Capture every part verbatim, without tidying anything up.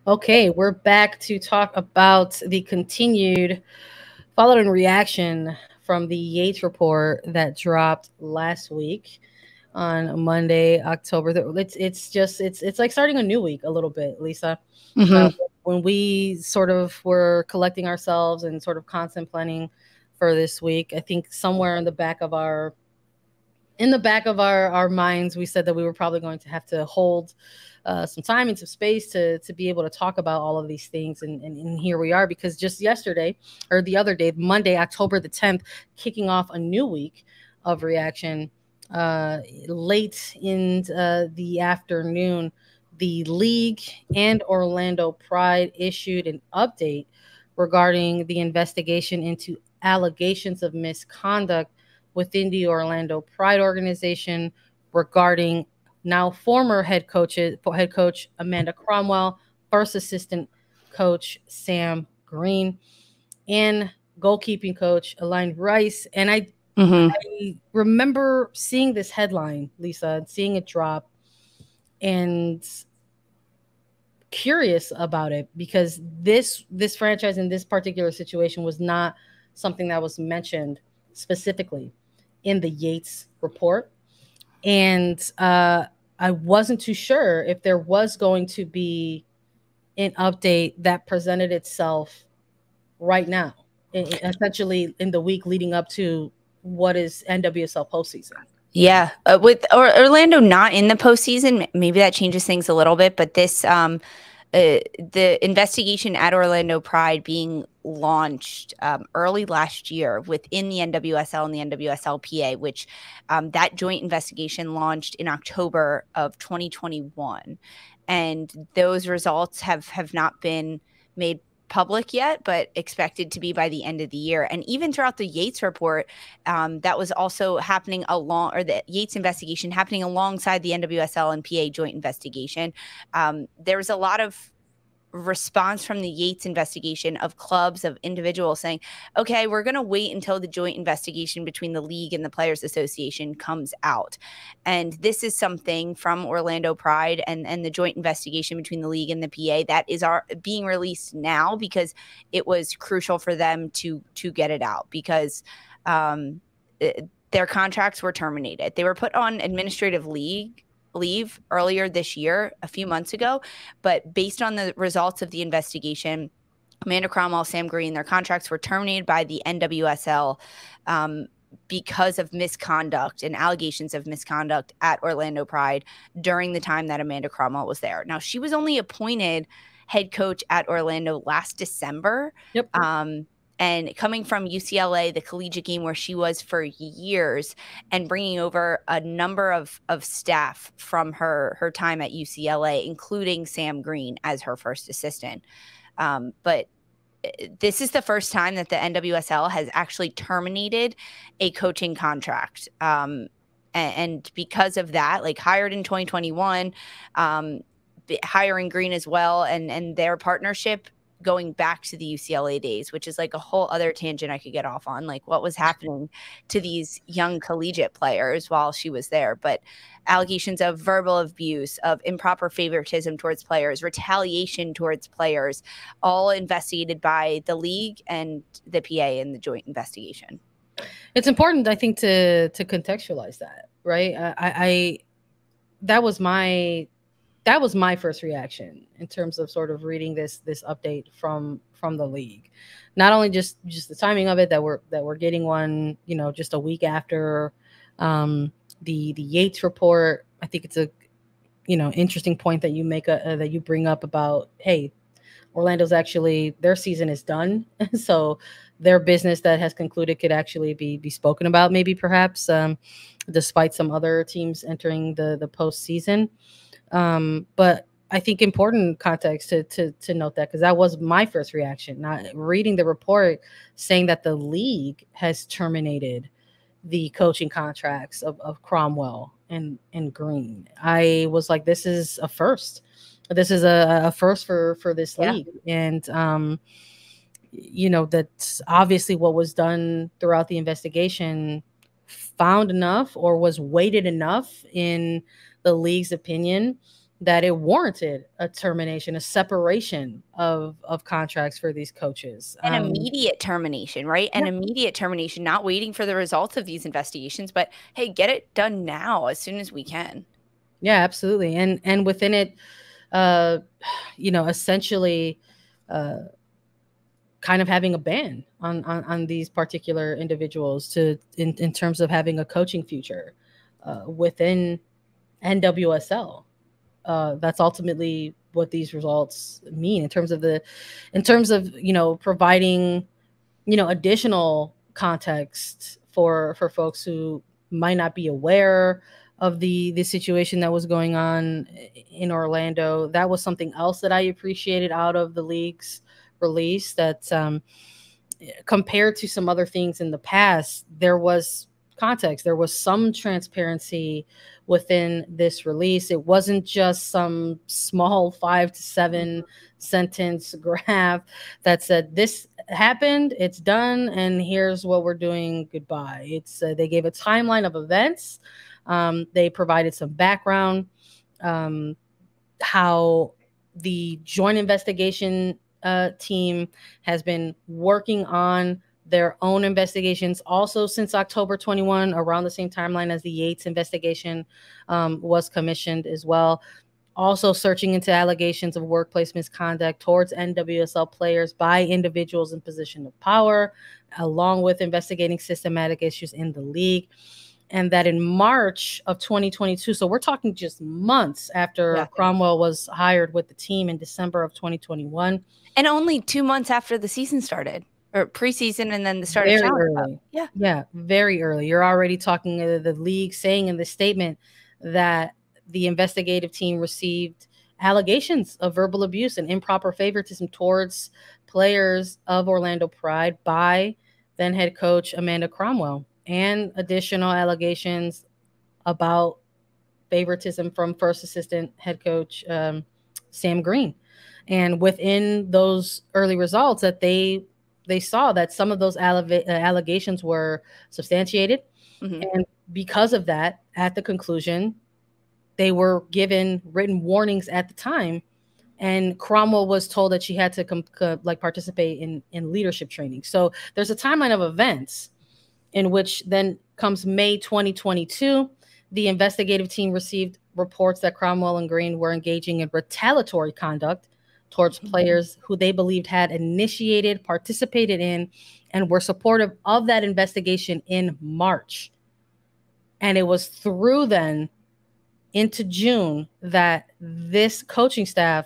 Okay, we're back to talk about the continued follow and reaction from the Yates report that dropped last week on Monday, October. th- It's it's just it's it's like starting a new week a little bit, Lisa. Uh, Hmm. when we sort of were collecting ourselves and sort of content planning for this week, I think somewhere in the back of our in the back of our our minds, we said that we were probably going to have to hold uh, some time and some space to to be able to talk about all of these things, and, and and here we are, because just yesterday, or the other day, Monday, October the tenth, kicking off a new week of reaction. Uh, late in uh, the afternoon, the league and Orlando Pride issued an update regarding the investigation into allegations of misconduct within the Orlando Pride organization regarding now former head coaches head coach Amanda Cromwell, first assistant coach Sam Green, and goalkeeping coach Elaine Rice. And I Hmm. I remember seeing this headline, Lisa, and seeing it drop, and curious about it, because this this franchise in this particular situation was not something that was mentioned specifically in the Yates report. And uh, I wasn't too sure if there was going to be an update that presented itself right now, e- e- essentially in the week leading up to what is N W S L postseason. Yeah, uh, with or, Orlando not in the postseason, m- maybe that changes things a little bit. But this, um, uh, the investigation at Orlando Pride being launched um, early last year within the N W S L and the N W S L P A, which um, that joint investigation launched in October of twenty twenty-one, and those results have have not been made public yet, but expected to be by the end of the year. And even throughout the Yates report, um, that was also happening along, or the Yates investigation happening alongside the N W S L and P A joint investigation. Um, there was a lot of response from the Yates investigation of clubs, of individuals saying, okay, we're going to wait until the joint investigation between the league and the Players Association comes out. And this is something from Orlando Pride and, and the joint investigation between the league and the P A that is our, being released now, because it was crucial for them to, to get it out, because um, it, their contracts were terminated. They were put on administrative leave leave earlier this year, a few months ago, but based on the results of the investigation, Amanda Cromwell, Sam Green, their contracts were terminated by the N W S L um, because of misconduct and allegations of misconduct at Orlando Pride during the time that Amanda Cromwell was there. Now, she was only appointed head coach at Orlando last December. Yep. Um, and coming from U C L A, the collegiate game where she was for years, and bringing over a number of, of staff from her, her time at U C L A, including Sam Green as her first assistant. Um, but this is the first time that the N W S L has actually terminated a coaching contract. Um, and, and because of that, like hired in twenty twenty-one, um, hiring Green as well, and, and their partnership going back to the U C L A days, which is like a whole other tangent I could get off on, like what was happening to these young collegiate players while she was there. But allegations of verbal abuse, of improper favoritism towards players, retaliation towards players, all investigated by the league and the P A in the joint investigation. It's important, I think, to to contextualize that, right? I, I, I that was my that was my first reaction in terms of sort of reading this this update from from the league. Not only just just the timing of it, that we're that we're getting one, you know, just a week after um, the the Yates report. I think it's a, you know, interesting point that you make a, uh, that you bring up about, hey, Orlando's actually, their season is done, so their business that has concluded could actually be be spoken about, maybe perhaps, um, despite some other teams entering the the postseason. Um, but I think important context to to to note that, because that was my first reaction, not reading the report saying that the league has terminated the coaching contracts of, of Cromwell and and Green. I was like, this is a first. This is a, a first for for this Yeah. league, and um, you know, that's obviously what was done throughout the investigation found enough, or was weighted enough in the league's opinion, that it warranted a termination, a separation of of contracts for these coaches. An Um, immediate termination, right? An yeah. immediate termination, not waiting for the results of these investigations, but hey, get it done now as soon as we can. Yeah, absolutely. And and within it, uh, you know, essentially uh, kind of having a ban on, on on these particular individuals to in, in terms of having a coaching future uh, within N W S L. Uh, that's ultimately what these results mean in terms of the, in terms of, you know, providing, you know, additional context for for folks who might not be aware of the the situation that was going on in Orlando. That was something else that I appreciated out of the league's release, that um, compared to some other things in the past, there was context, there was some transparency within this release. It wasn't just some small five to seven sentence graph that said this happened, it's done, and here's what we're doing, goodbye. It's uh, they gave a timeline of events. Um, they provided some background, um, how the joint investigation uh, team has been working on their own investigations also since October twenty-first, around the same timeline as the Yates investigation um, was commissioned as well. Also searching into allegations of workplace misconduct towards N W S L players by individuals in position of power, along with investigating systematic issues in the league. And that in March of twenty twenty-two, so we're talking just months after yeah. Cromwell was hired with the team in December of twenty twenty-one. And only two months after the season started, or preseason, and then the start very of Challenge early. Cup. Yeah. Yeah, very early. You're already talking uh, the league saying in the statement that the investigative team received allegations of verbal abuse and improper favoritism towards players of Orlando Pride by then head coach Amanda Cromwell, and additional allegations about favoritism from first assistant head coach um, Sam Green. And within those early results, that they they saw that some of those alle- allegations were substantiated. Mm-hmm. And because of that, at the conclusion, they were given written warnings at the time. And Cromwell was told that she had to com- co- like participate in, in leadership training. So there's a timeline of events in which then comes May twenty twenty-two. The investigative team received reports that Cromwell and Green were engaging in retaliatory conduct towards mm-hmm. players who they believed had initiated, participated in, and were supportive of that investigation in March. And it was through then into June that this coaching staff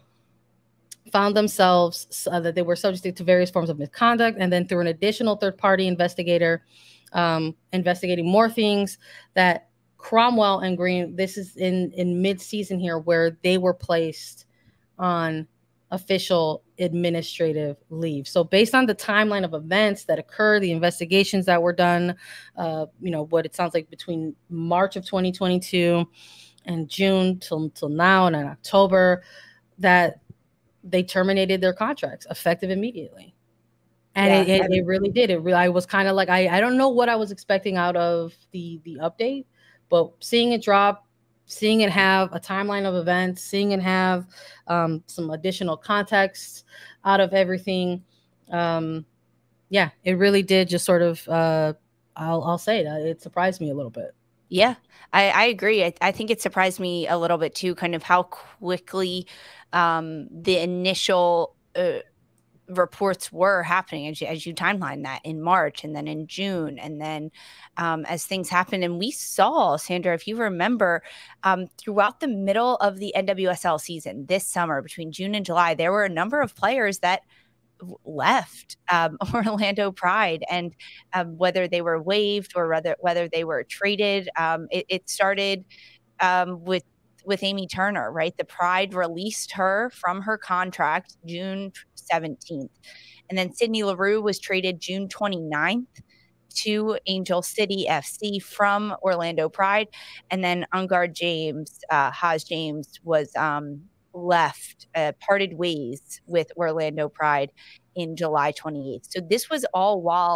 found themselves uh, that they were subject to various forms of misconduct, and then through an additional third-party investigator um, investigating more things, that Cromwell and Green, this is in, in mid-season here, where they were placed on official administrative leave. So based on the timeline of events that occurred, the investigations that were done, uh, you know, what it sounds like between March of twenty twenty-two and June till, till now and in October, that they terminated their contracts effective immediately. And yeah, it, it, I mean, it really did. It really, I was kind of like, I, I don't know what I was expecting out of the, the update, but seeing it drop, seeing it have a timeline of events, seeing it have um, some additional context out of everything. Um, yeah, it really did just sort of, uh, I'll, I'll say it, it surprised me a little bit. Yeah, I, I agree. I, I think it surprised me a little bit too, kind of how quickly um, the initial uh, reports were happening as you, as you timeline that in March and then in June. And then um, as things happened, and we saw, Sandra, if you remember, um, throughout the middle of the N W S L season this summer, between June and July, there were a number of players that left um, Orlando Pride, and um, whether they were waived or whether whether they were traded, um, it, it started um, with with Amy Turner, right? The Pride released her from her contract June seventeenth, and then Sydney Leroux was traded June twenty-ninth to Angel City F C from Orlando Pride, and then Ungar James, uh, Haas James was um, left, uh, parted ways with Orlando Pride in July twenty-eighth. So this was all while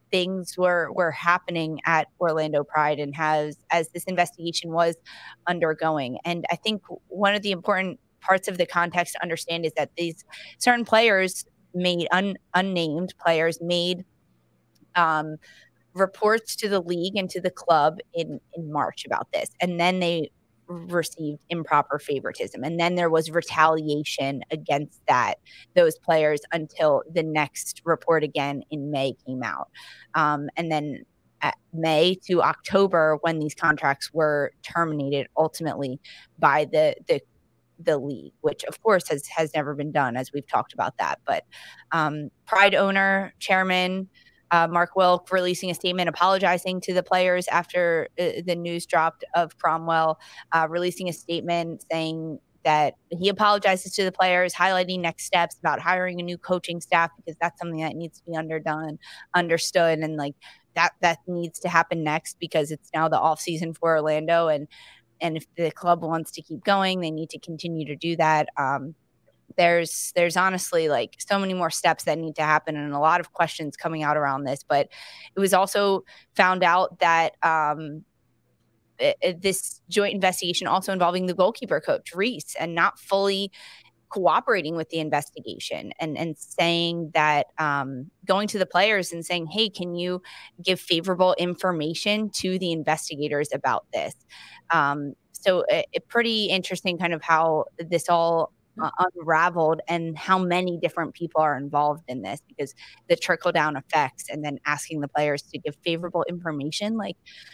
things were were happening at Orlando Pride and has as this investigation was undergoing. And I think one of the important parts of the context to understand is that these certain players made un, unnamed players made um, reports to the league and to the club in in March about this, and then they received improper favoritism, and then there was retaliation against that those players until the next report again in May came out, um, and then at May to October when these contracts were terminated ultimately by the the the league, which of course has has never been done, as we've talked about that. But um, Pride owner chairman Uh, Mark Wilk releasing a statement apologizing to the players after uh, the news dropped of Cromwell, uh, releasing a statement saying that he apologizes to the players, highlighting next steps about hiring a new coaching staff because that's something that needs to be underdone, understood, and like that that needs to happen next because it's now the off season for Orlando, and and if the club wants to keep going, they need to continue to do that. Um, there's there's honestly like so many more steps that need to happen and a lot of questions coming out around this. But it was also found out that um, it, it, this joint investigation also involving the goalkeeper coach, Reese, and not fully cooperating with the investigation and, and saying that um, going to the players and saying, hey, can you give favorable information to the investigators about this? Um, so it, it pretty interesting kind of how this all Uh, unraveled and how many different people are involved in this because the trickle down effects and then asking the players to give favorable information like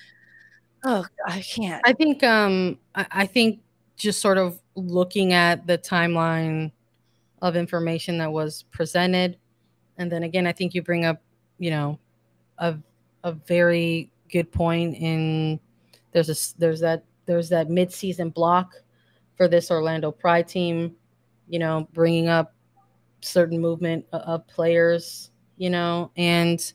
oh I can't I think um I, I think just sort of looking at the timeline of information that was presented, and then again I think you bring up you know a a very good point in there's a there's that there's that mid-season block for this Orlando Pride team, you know, bringing up certain movement of players, you know, and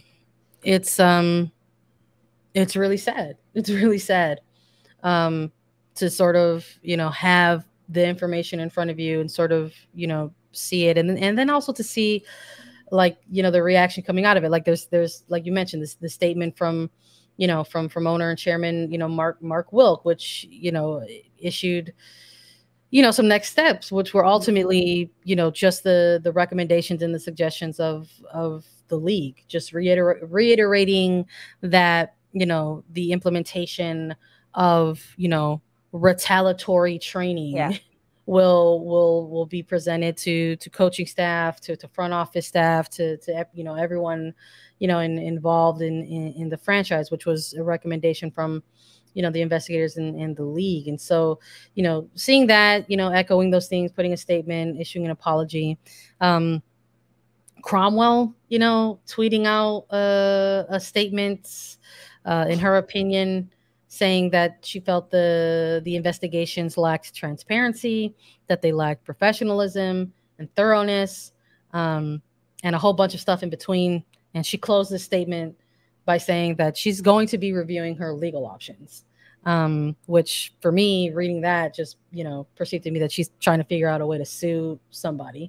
it's, um, it's really sad. It's really sad, um, to sort of, you know, have the information in front of you and sort of, you know, see it. And then, and then also to see like, you know, the reaction coming out of it. Like there's, there's, like you mentioned this, the statement from, you know, from, from owner and chairman, you know, Mark, Mark Wilk, which, you know, issued, you know, some next steps, which were ultimately, you know, just the the recommendations and the suggestions of of the league, just reiter- reiterating that, you know, the implementation of, you know, retaliatory training yeah. will will will be presented to to coaching staff, to to front office staff, to to you know everyone, you know, in, involved in, in in the franchise, which was a recommendation from, you know, the investigators in, in the league. And so, you know, seeing that, you know, echoing those things, putting a statement, issuing an apology, um, Cromwell, you know, tweeting out uh, a statement, uh, in her opinion, saying that she felt the the investigations lacked transparency, that they lacked professionalism and thoroughness, um, and a whole bunch of stuff in between. And she closed the statement by saying that she's going to be reviewing her legal options, um, which for me, reading that just, you know, perceived to me that she's trying to figure out a way to sue somebody.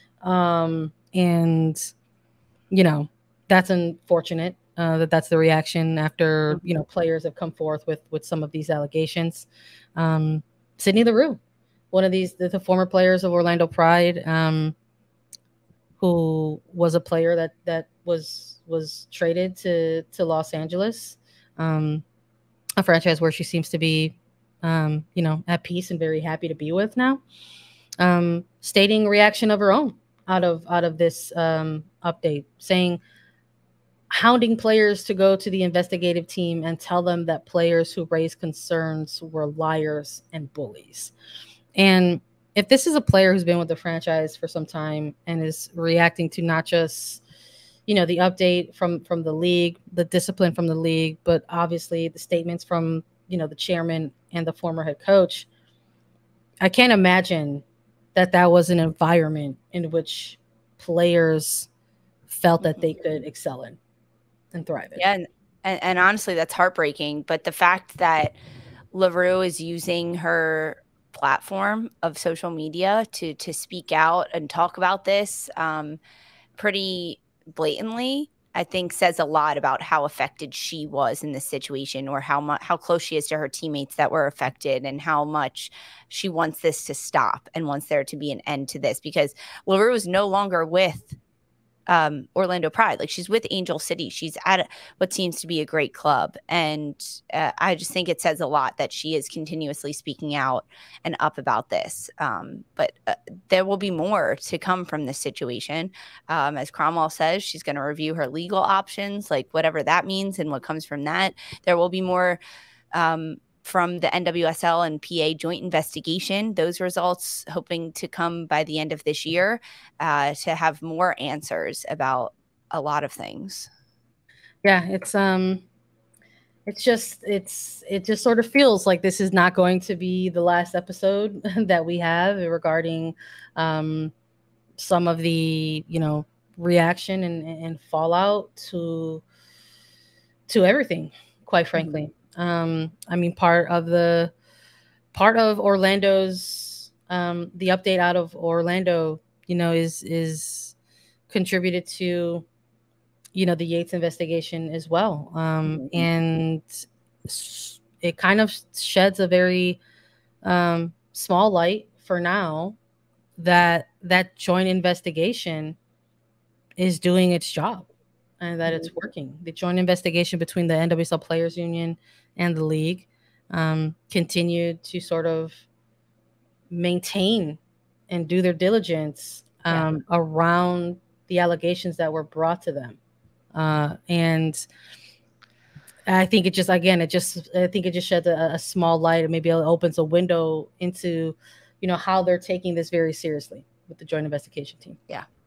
Um, and, you know, that's unfortunate uh, that that's the reaction after, you know, players have come forth with, with some of these allegations. Um, Sydney Leroux, one of these, the, the former players of Orlando Pride, um, who was a player that, that was, was traded to, to Los Angeles, um, a franchise where she seems to be, um, you know, at peace and very happy to be with now, um, stating reaction of her own out of, out of this um, update, saying, hounding players to go to the investigative team and tell them that players who raised concerns were liars and bullies. And if this is a player who's been with the franchise for some time and is reacting to not just, you know, the update from, from the league, the discipline from the league, but obviously the statements from, you know, the chairman and the former head coach, I can't imagine that that was an environment in which players felt that they could excel in and thrive in. Yeah, and, and, and honestly, that's heartbreaking. But the fact that Leroux is using her platform of social media to to speak out and talk about this um, pretty blatantly, I think says a lot about how affected she was in this situation, or how much, how close she is to her teammates that were affected, and how much she wants this to stop and wants there to be an end to this, because LaRue is no longer with um, Orlando Pride. Like, she's with Angel City. She's at what seems to be a great club. And uh, I just think it says a lot that she is continuously speaking out and up about this. Um, but uh, there will be more to come from this situation. Um, as Cromwell says, she's going to review her legal options, like whatever that means and what comes from that. There will be more um, from the N W S L and P A joint investigation. Those results hoping to come by the end of this year, uh, to have more answers about a lot of things. Yeah, it's um, it's just it's it just sort of feels like this is not going to be the last episode that we have regarding um, some of the, you know, reaction and, and fallout to to everything, quite frankly. Mm-hmm. Um, I mean, part of the part of Orlando's um, the update out of Orlando, you know, is is contributed to, you know, the Yates investigation as well, um, mm-hmm. and it kind of sheds a very um, small light for now that that joint investigation is doing its job and that mm-hmm. it's working. The joint investigation between the N W S L Players Union and the league um, continued to sort of maintain and do their diligence um, yeah. around the allegations that were brought to them. Uh, and I think it just, again, it just, I think it just sheds a, a small light, and maybe it opens a window into, you know, how they're taking this very seriously with the joint investigation team. Yeah.